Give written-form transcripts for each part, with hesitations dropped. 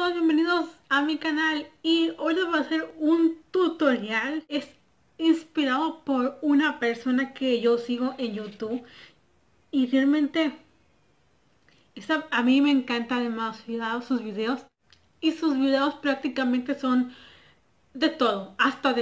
todos, bienvenidos a mi canal y hoy les voy a hacer un tutorial. Es inspirado por una persona que yo sigo en YouTube y realmente a mí me encanta demasiado sus videos y sus videos prácticamente son de todo,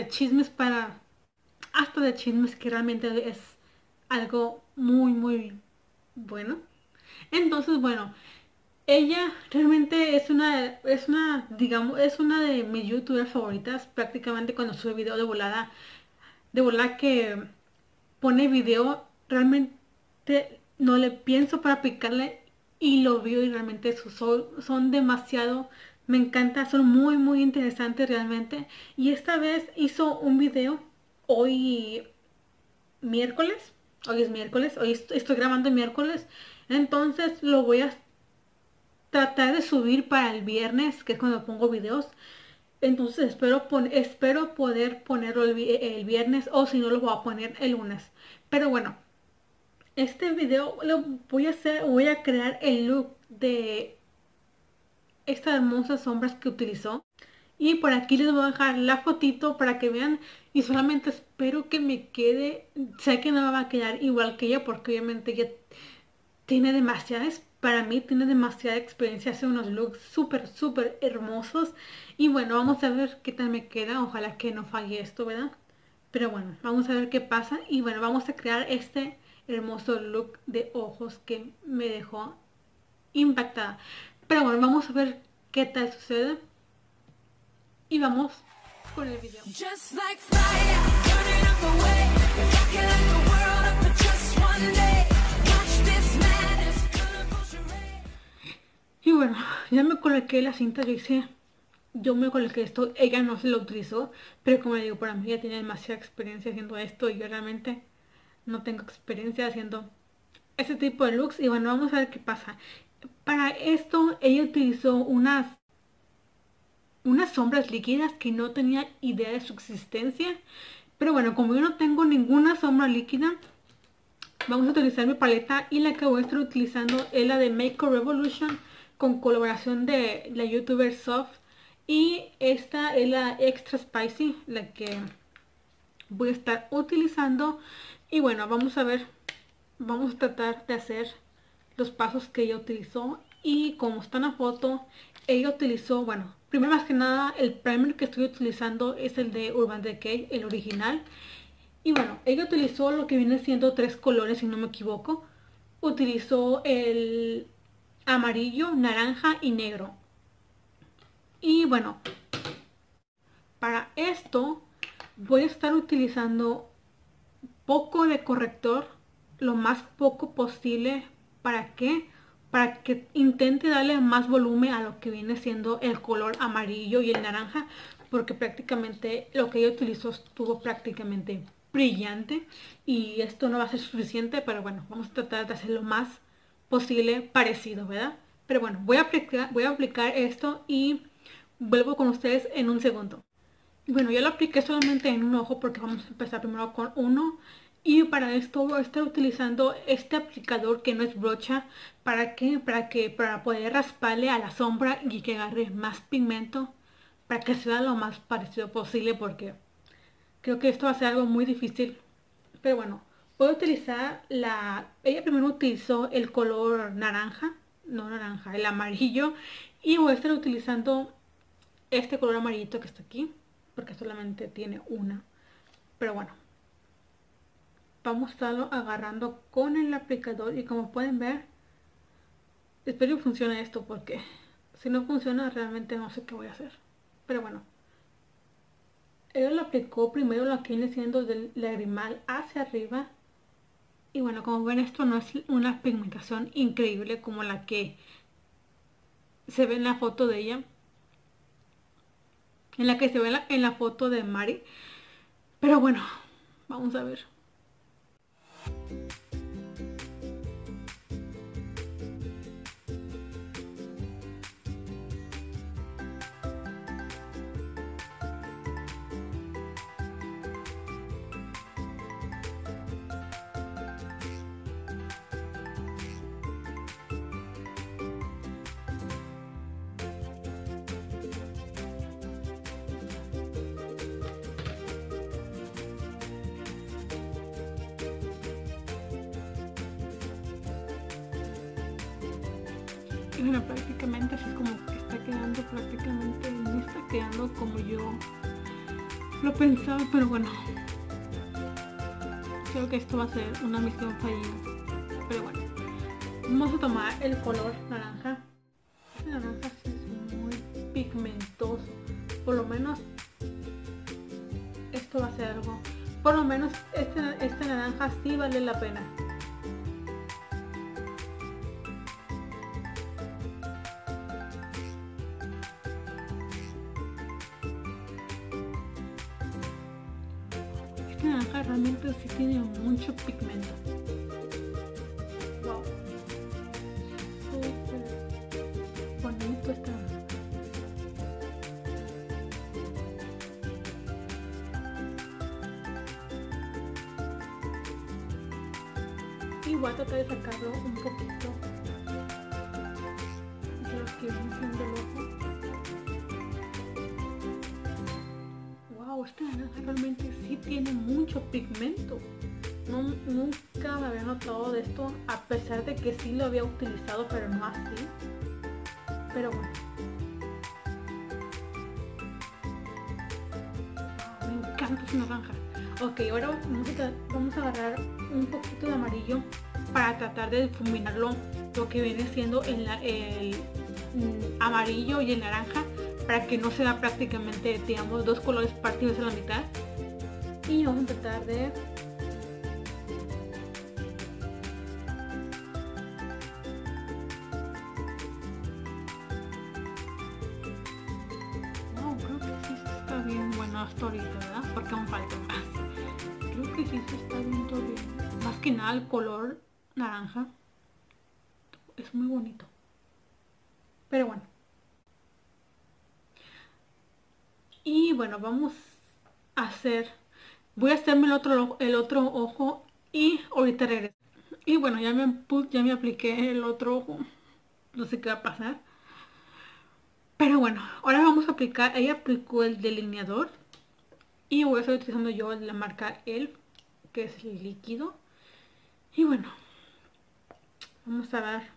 hasta de chismes que realmente es algo muy bueno. Entonces, bueno, ella realmente digamos, es una de mis youtubers favoritas. Prácticamente cuando sube video de volada que pone video, realmente no le pienso para picarle y lo veo y realmente son demasiado, me encanta, son muy interesantes realmente. Y esta vez hizo un video hoy miércoles, hoy estoy grabando miércoles, entonces lo voy a tratar de subir para el viernes, que es cuando pongo videos. Entonces espero poder ponerlo el viernes, o si no lo voy a poner el lunes. Pero bueno, este video lo voy a crear el look de estas hermosas sombras que utilizó. Y por aquí les voy a dejar la fotito para que vean. Y solamente espero que me quede. Sé que no me va a quedar igual que ella, porque obviamente ella para mí tiene demasiada experiencia, hace unos looks súper hermosos. Y bueno, vamos a ver qué tal me queda. Ojalá que no falle esto, ¿verdad? Pero bueno, vamos a ver qué pasa. Y bueno, vamos a crear este hermoso look de ojos que me dejó impactada. Pero bueno, vamos a ver qué tal sucede. Y vamos con el video. Just like fire, burning up the way. If I can light the world up for just one day. Watch this madness, colorful charade. Y bueno, ya me coloqué la cinta, yo me coloqué esto, ella no se lo utilizó, pero como le digo, para mí ella tiene demasiada experiencia haciendo esto y yo realmente no tengo experiencia haciendo este tipo de looks. Y bueno, vamos a ver qué pasa. Para esto ella utilizó unas sombras líquidas que no tenía idea de su existencia. Pero bueno, como yo no tengo ninguna sombra líquida, vamos a utilizar mi paleta, y la que voy a estar utilizando es la de Makeup Revolution con colaboración de la youtuber Soft. Y esta es la Extra Spicy, la que voy a estar utilizando. Y bueno, vamos a ver, vamos a tratar de hacer los pasos que ella utilizó. Y como está en la foto, ella utilizó, bueno, primero más que nada el primer que estoy utilizando es el de Urban Decay, el original. Y bueno, ella utilizó lo que viene siendo 3 colores, si no me equivoco. Utilizó el amarillo, naranja y negro. Y bueno, para esto voy a estar utilizando poco de corrector, lo más poco posible. ¿Para qué? Para que intente darle más volumen a lo que viene siendo el color amarillo y el naranja, porque prácticamente lo que yo utilizo estuvo prácticamente brillante y esto no va a ser suficiente. Pero bueno, vamos a tratar de hacer lo más posible parecido, ¿verdad? Pero bueno, voy a aplicar esto y vuelvo con ustedes en un segundo. Bueno, yo lo apliqué solamente en un ojo porque vamos a empezar primero con uno. Y para esto voy a estar utilizando este aplicador que no es brocha. ¿Para qué? Para poder rasparle a la sombra y que agarre más pigmento, para que sea lo más parecido posible, porque creo que esto va a ser algo muy difícil. Pero bueno, voy a utilizar ella primero utilizó el color naranja, no naranja, el amarillo. Y voy a estar utilizando este color amarillito que está aquí, porque solamente tiene una. Pero bueno, vamos a estarlo agarrando con el aplicador. Y como pueden ver, espero que funcione esto, porque si no funciona realmente no sé qué voy a hacer. Pero bueno, ella lo aplicó primero lo que viene siendo del lagrimal hacia arriba. Y bueno, como ven, esto no es una pigmentación increíble como la que se ve en la foto de ella, en la que se ve en la foto de Mari. Pero bueno, vamos a ver. Y bueno, prácticamente así es como que está quedando, prácticamente no está quedando como yo lo pensaba, pero bueno, creo que esto va a ser una misión fallida. Pero bueno, vamos a tomar el color naranja. Este naranja sí es muy pigmentoso, por lo menos esto va a ser algo, por lo menos este naranja sí vale la pena. Este naranja realmente sí tiene mucho pigmento. Wow, súper bonito este naranja. Y voy a tratar de sacarlo un poquito de lo que viene siendo el ojo. Wow, este naranja realmente sí tiene mucho pigmento. Nunca me había notado de esto, a pesar de que sí lo había utilizado, pero no así. Pero bueno. Wow, me encanta este naranja. Ok, ahora vamos a agarrar un poquito de amarillo para tratar de difuminarlo, lo que viene siendo el amarillo y el naranja, para que no se vea prácticamente, digamos, dos colores partidos a la mitad. Y vamos a tratar de creo que sí se está bien bueno hasta ahorita, ¿verdad? Porque aún falta más. Creo que sí se está viendo bien. Más que nada el color naranja es muy bonito. Pero bueno. Y bueno, vamos a hacer... Voy a hacerme el otro ojo y ahorita regreso. Y bueno, ya me apliqué el otro ojo. No sé qué va a pasar. Pero bueno, ahora vamos a aplicar... Ella aplicó el delineador. Y voy a estar utilizando yo la marca ELF, que es el líquido. Y bueno, vamos a dar...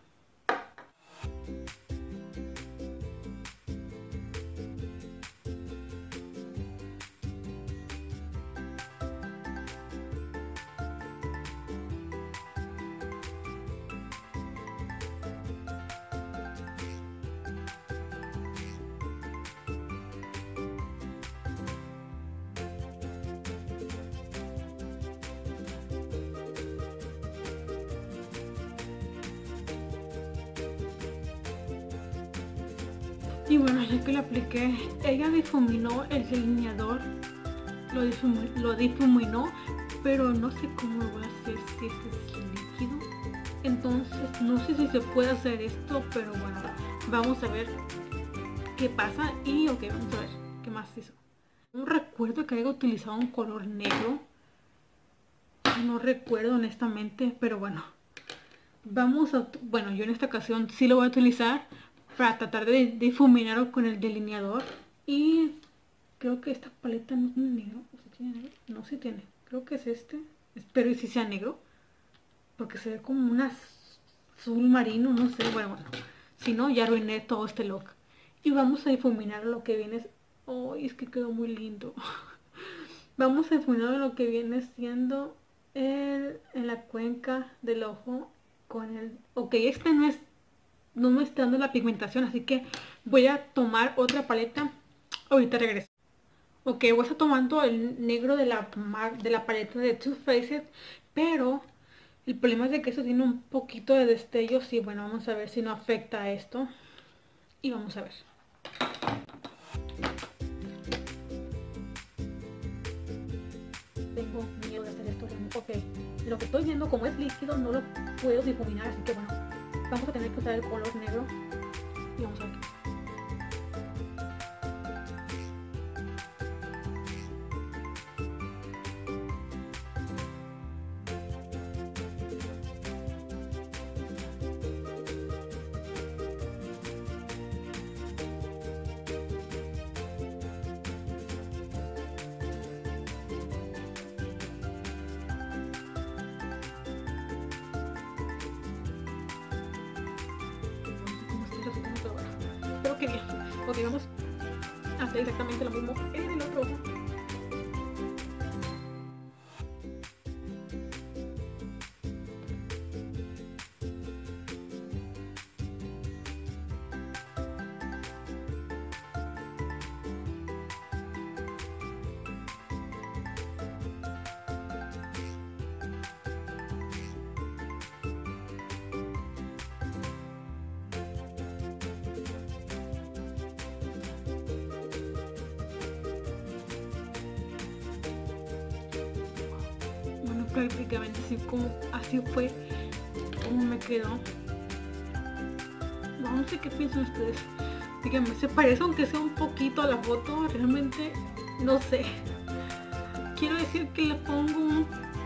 Y bueno, ya que lo apliqué, ella difuminó el delineador, lo difuminó, pero no sé cómo lo voy a hacer si este es líquido. Entonces no sé si se puede hacer esto, pero bueno, vamos a ver qué pasa. Y ok, vamos a ver qué más hizo. No recuerdo que haya utilizado un color negro, no recuerdo honestamente, pero bueno, bueno, yo en esta ocasión sí lo voy a utilizar para tratar de difuminarlo con el delineador. Y creo que esta paleta no tiene negro. ¿O si tiene negro? No, sí tiene. Creo que es este. Espero y si sea negro, porque se ve como un azul marino, no sé. Bueno, si no, ya arruiné todo este look. Y vamos a difuminar lo que viene... Oh, es que quedó muy lindo. Vamos a difuminar lo que viene siendo en la cuenca del ojo con el... Ok, este no me está dando la pigmentación, así que voy a tomar otra paleta. Ahorita regreso. Ok, voy a estar tomando el negro de la paleta de Too Faced, pero el problema es de que eso tiene un poquito de destellos y bueno, vamos a ver si no afecta a esto. Y vamos a ver. Tengo miedo de hacer esto. Ok, lo que estoy viendo, como es líquido, no lo puedo difuminar, así que bueno, vamos a tener que usar el color negro y vamos a ver. Espero que bien. Ok, vamos a hacer exactamente lo mismo en el otro ojo. Bueno, prácticamente así fue como me quedó. No sé qué piensan ustedes. Díganme, ¿se parece aunque sea un poquito a la foto? Realmente no sé. Quiero decir que le pongo un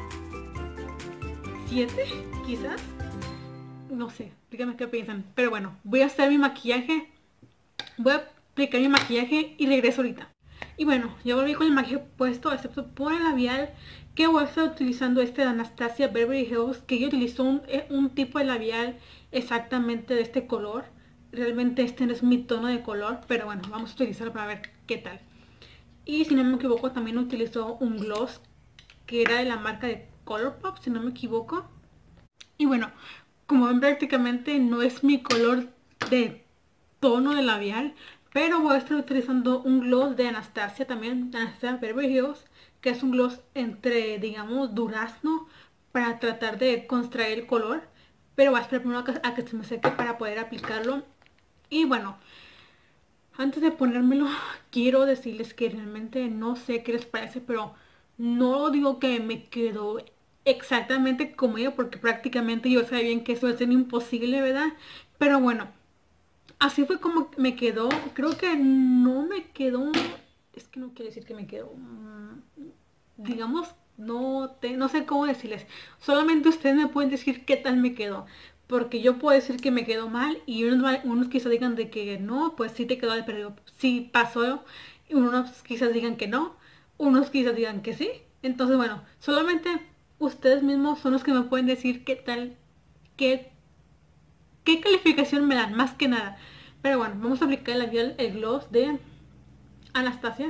7, quizás. No sé, díganme qué piensan. Pero bueno, voy a hacer mi maquillaje. Voy a aplicar mi maquillaje y regreso ahorita. Y bueno, ya volví con el maquillaje puesto, excepto por el labial, que voy a estar utilizando este de Anastasia Beverly Hills, que yo utilizo un tipo de labial exactamente de este color. Realmente este no es mi tono de color, pero bueno, vamos a utilizarlo para ver qué tal. Y si no me equivoco, también utilizó un gloss que era de la marca de Colourpop, si no me equivoco. Y bueno, como ven, prácticamente no es mi color de tono de labial, pero voy a estar utilizando un gloss de Anastasia también, de Anastasia Beverly Hills, que es un gloss entre, digamos, durazno, para tratar de contraer el color. Pero voy a esperar primero a que se me seque para poder aplicarlo. Y bueno, antes de ponérmelo, quiero decirles que realmente no sé qué les parece, pero no digo que me quedó exactamente como yo, porque prácticamente yo sabía bien que eso es imposible, ¿verdad? Pero bueno, así fue como me quedó. Creo que no me quedó, es que no quiere decir que me quedó, digamos, no sé cómo decirles. Solamente ustedes me pueden decir qué tal me quedó. Porque yo puedo decir que me quedó mal y unos quizás digan de que no, pues sí te quedó de perdido, sí pasó. Y unos quizás digan que no, unos quizás digan que sí. Entonces bueno, solamente ustedes mismos son los que me pueden decir qué tal, qué, qué calificación me dan, más que nada. Pero bueno, vamos a aplicar el gloss de Anastasia.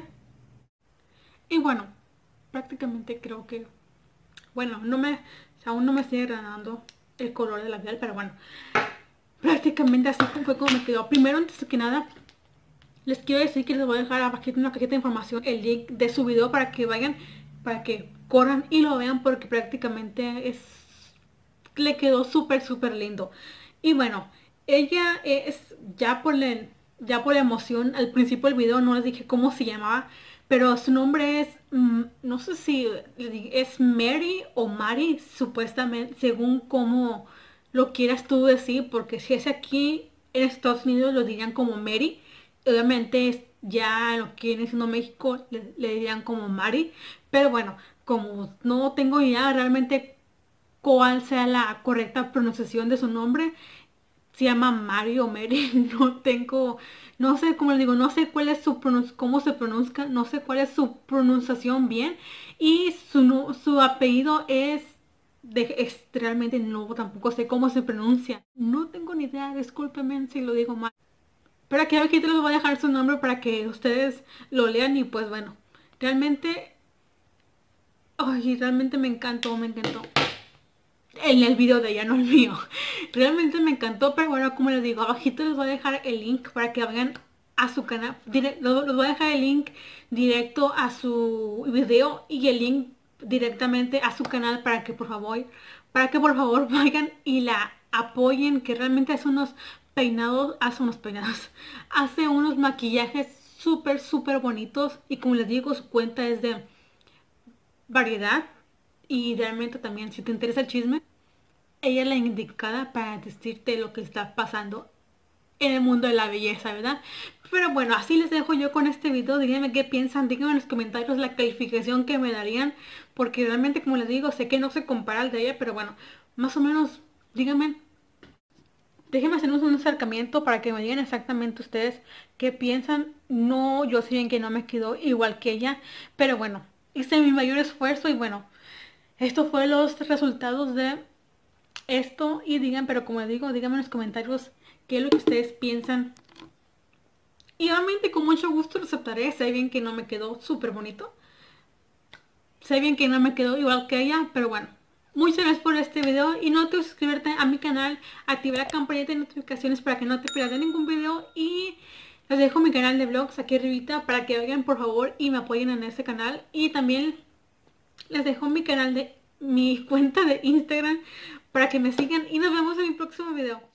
Y bueno, prácticamente creo que, bueno, aún no me sigue agradando el color del labial, pero bueno, prácticamente así fue como me quedó. Primero, antes que nada, les quiero decir que les voy a dejar abajo en una cajita de información el link de su video para que vayan, para que corran y lo vean, porque prácticamente le quedó súper lindo. Y bueno, ella es, ya por la emoción, al principio del video no les dije cómo se llamaba, pero su nombre es, no sé si es Mary o Mari, supuestamente, según cómo lo quieras tú decir, porque si es aquí en Estados Unidos lo dirían como Mary, obviamente ya lo que viene siendo México le dirían como Mari, pero bueno, como no tengo idea realmente cuál sea la correcta pronunciación de su nombre, se llama Mario Mary, no sé cómo le digo, no sé cuál es cómo se pronuncia, no sé cuál es su pronunciación bien, y su apellido es realmente no, tampoco sé cómo se pronuncia, no tengo ni idea, discúlpenme si lo digo mal, pero aquí te les voy a dejar su nombre para que ustedes lo lean. Y pues bueno, realmente, ay, realmente me encantó, en el video de ella, no el mío. Realmente me encantó, pero bueno, como les digo, abajito les voy a dejar el link para que vayan a su canal. Les voy a dejar el link directo a su video y el link directamente a su canal para que por favor vayan y la apoyen, que realmente hace unos maquillajes súper bonitos, y como les digo, su cuenta es de variedad. Y realmente también, si te interesa el chisme, ella es la indicada para decirte lo que está pasando en el mundo de la belleza, ¿verdad? Pero bueno, así les dejo yo con este video. Díganme qué piensan, díganme en los comentarios la calificación que me darían, porque realmente, como les digo, sé que no se compara al de ella, pero bueno, más o menos, díganme, déjenme hacer un acercamiento para que me digan exactamente ustedes qué piensan. No, yo sé bien que no me quedó igual que ella, pero bueno, hice mi mayor esfuerzo. Y bueno, estos fueron los resultados de esto. Y digan, pero como les digo, díganme en los comentarios qué es lo que ustedes piensan Y obviamente con mucho gusto lo aceptaré. Sé bien que no me quedó súper bonito. Sé bien que no me quedó igual que ella, pero bueno. Muchas gracias por este video y no te olvides suscribirte a mi canal, activar la campanita de notificaciones para que no te pierdas de ningún video y les dejo mi canal de vlogs aquí arribita para que vayan por favor y me apoyen en este canal y también les dejo mi canal de mi cuenta de Instagram para que me sigan y nos vemos en mi próximo video.